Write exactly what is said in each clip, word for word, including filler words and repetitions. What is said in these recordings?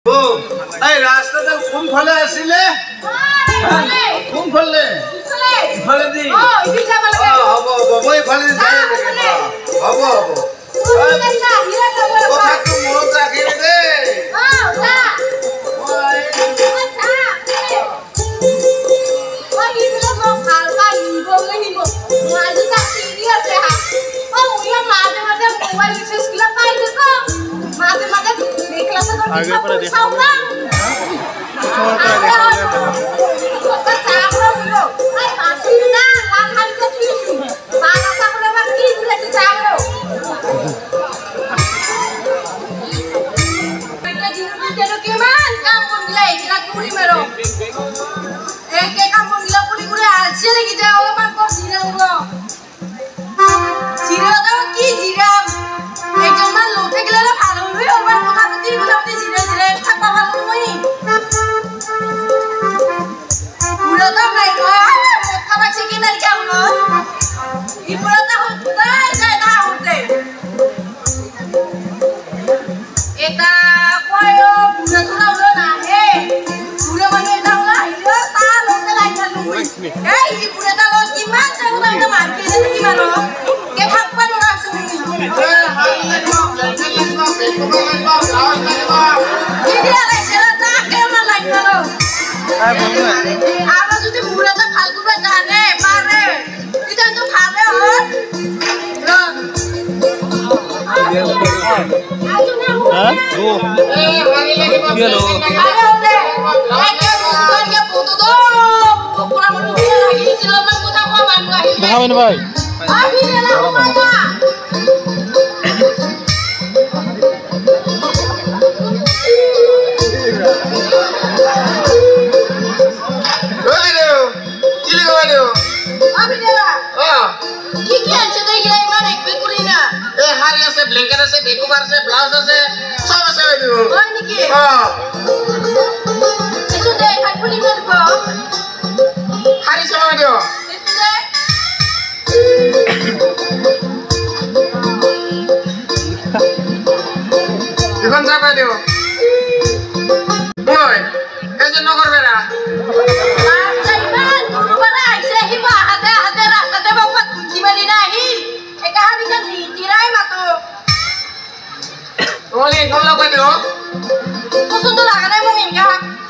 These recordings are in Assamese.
এই রাস্তাটা কোন ফলে আসিলে কোন ফলে ফলে দি হব হব ওই ফলে যাই হব হব কথা তো মনত রাখিবি দে आगे पर देखो Bahamin boy. ব্লেঙ্কেট আছে বেকুবার আছে ব্লাউজ আছে সব আছে ওই দিও ওই নাকি হ্যাঁ এসো দে খাই ফুলি করব হারি সময় দিও এসো দে এখন যাবা দিও ওই এই যে নগর বেরা আচ্ছা দুরু বারা আইছে হিবা হাতে হাতে রাস্তাতে বাবা কুচি মারি নাহি একা হারি কা নিতিরাই মাতো ওলি গল্লা কই দিও পছন্দ লাগা নাই মং ইনকা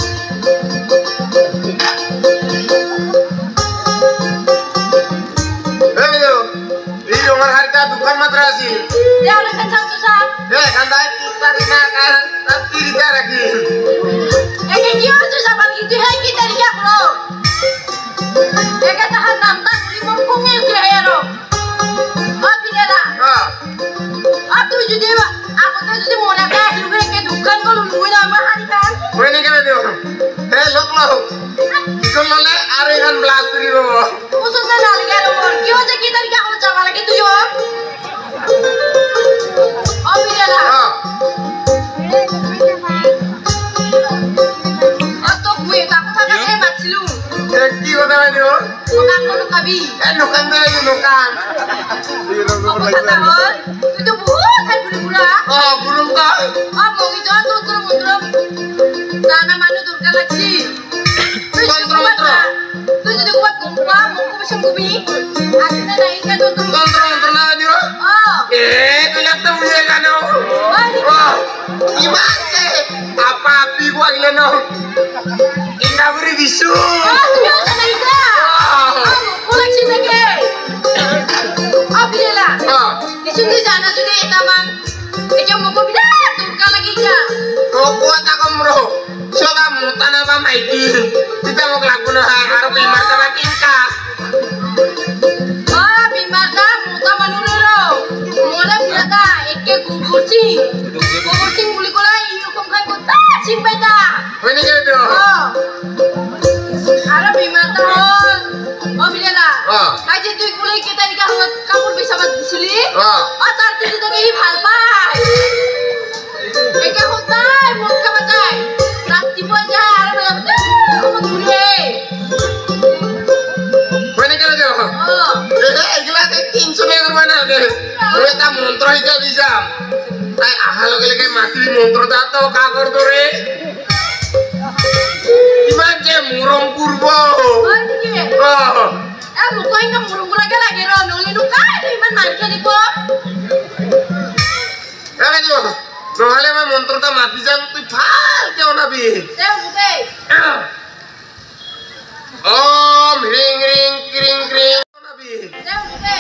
এই দিও এই আমার হারিটা দোকান মাত্র আছে দেওলে খান সাথে সাথ এ কান্দাই তিনটা দিনা কার তার তিরিটা রাখি একে কি হচ্ছে সাবান কি তুই হাই কি তারিখা হলো একে তাহার নামটা লিমন কমে উঠে আরো আপিনেরা হ্যাঁ আর তুই যদি আমাদের যদি মনে করে আসবে কে দোকান গুলো লুই না আমার হারিটা ওই নে কেন দিও হে লোক লোক কোন ললে আর এখান ব্লাস্ট করি বাবা পছন্দ না লাগে আর মোর কি হচ্ছে কি তারিখা হলো যাবা লাগে তুই ও আপিনেরা হ্যাঁ অত কুই তা কথা কে বাছিলু এ কি কথা দিও দোকান গুলো খাবি এ দোকান দে দোকান কথা হল তুই তো বহুত খাই পুরি পুরা ও গুরুম কা আ মগি জন তো তোর মন্ত্র জানা মানে দরকার লাগছি তুই তন্ত্র মন্ত্র তুই যদি কুয়া কুয়া মকু বসে মুবি আসলে না ইকা তো তুই তন্ত্র মন্ত্র না দিও ও এ তুই একটা মুয়ে গানো ও ইমাতে আপা আপি কইলে ন ইন্দাবরি দিছু তুই ওটা নাই না মকু লাগছি থেকে আপিলা হ্যাঁ কিছু তুই জানা যদি এটা মান এটা মকু বিরাট দরকার লাগি যা তো কোটা কমরো সবা মুতানা বা মাইকি তিতা মোক লাগবো না আর কই মারতা বা কিনকা ও বিমাতা মোটা মানুরের মোলা বিরাটা একে গুগুরছি গুগুরছি গুলি করা এরকম খাই করতা সিপাইতা হই নি কে দিও ও আর বিমাতা হল ও বিলেলা হ্যাঁ কাই যে তুই গুলি কে তারিখা হল কাপড় বিছাবা দিছিলি হ্যাঁ ও তার তুই তো কি ভাল পাই একে হতাই মন খাবা যায় রাত্রি বই যায় আর বেলা বই ও ঘুরে হই নি কে দিও ও এ এগুলা তিনশো টাকা করবা না কে ওটা মন্ত্র হিসেবে দিছাম তাই আহা আহাৰ লগে লগে মাতৃ মন্ত্ৰটা তো কাগৰ দৰে কিমান যে মৰম কৰিব হয় নেকি এ মোক ইনা মৰম লাগে লাগে ৰ নলিনো কাই ইমান মাৰ খেলিব ৰাজু নহলে মই মন্ত্ৰটা মাতি যাম তুই ভালকে ওনাবি দে মুকে ওম ৰিং ৰিং ক্ৰিং ক্ৰিং ওনাবি দে মুকে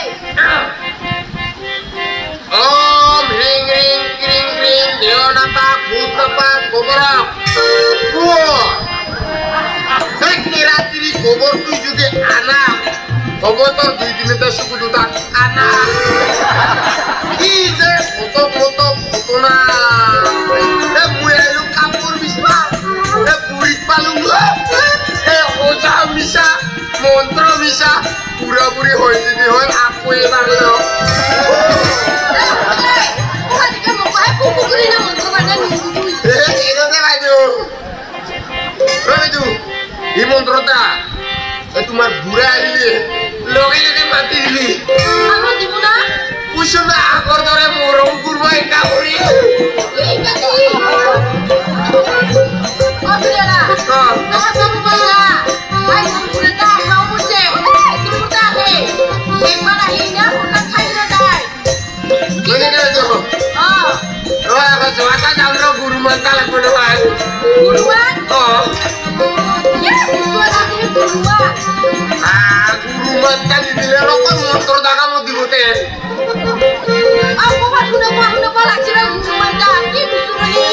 ওম ৰিং ৰিং ক্ৰিং ক্ৰিং দেৱনাথা ভূতনাথা গোবৰা রাত্রি গোবর তুই যদি আনা খবর তোর দুই দিনেতে শুধু দুটা আনা কি যে কত কত ঘটনা এ মুয়াইলো কাপড় বিছনা এ পুরি পালু এ ওজা মিশা মন্ত্র মিশা পুরা পুরি হই যদি হয় আপু এবার লো আজকে মোবাইল পুকুরি না মন্ত্র বাজা নুই এ এনে দে বাইদু বাইদু এই মন্ত্রটা তোমার বুড়া আইলে লগে লগে মাতি দিলি আমরা দিব না কুসুমা আগর ধরে মরম করবো এটা করি ঠিক আছে অবিরা না সব বলা আই মন্ত্রটা নাও বুঝে তুমি বুঝাতে একবার আইনা ওটা খাইলে যায় বলে গেল তো হ্যাঁ ও এখন জোয়াটা জানলো গুরু মন্ত্র লাগবে না ভাই গুরুমান ও Yes, suara ini berubah. Ah, guru mantap di dalam lokal motor dah kamu dibutuh. Aku mah sudah mau udah balak cerah guru mantap. Ini suruh ini.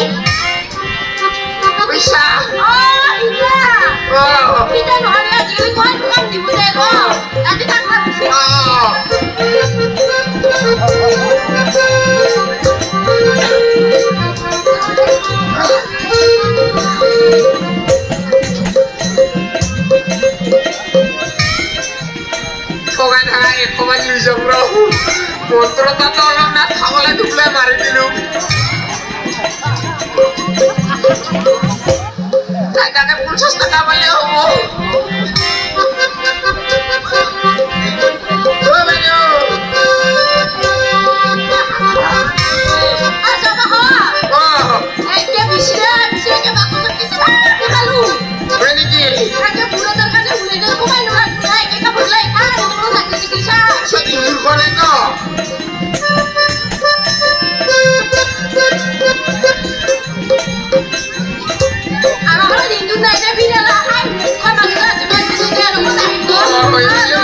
Bisa. Oh iya. Oh. Kita mau hari aja ini kau kan dibutuh oh. Nanti tak masuk. Oh. Kokan hai, kokan bisa bro. Motor tak tolong nak awalnya dulu mari dulu. Ada ada pulsa setengah banyak homo. Tuh banyak. Ada apa? Oh. Eh dia bisa bisa ke baku terkisah ke balu. Ini ki. Ada bulan terkadang bulan itu kau main orang naik kita boleh kan untuk nak kisah. Sejujur kau itu. Anak-anak di Indonesia bina lah, kau malah cuma jadi orang tak itu. Oh iya.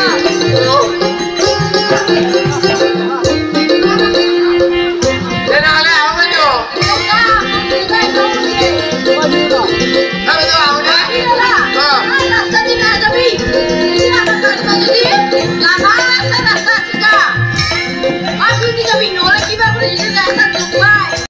Dan ada apa tu? Apa tu apa? Aku tidak bingung lagi, baru ini sudah tak cukup.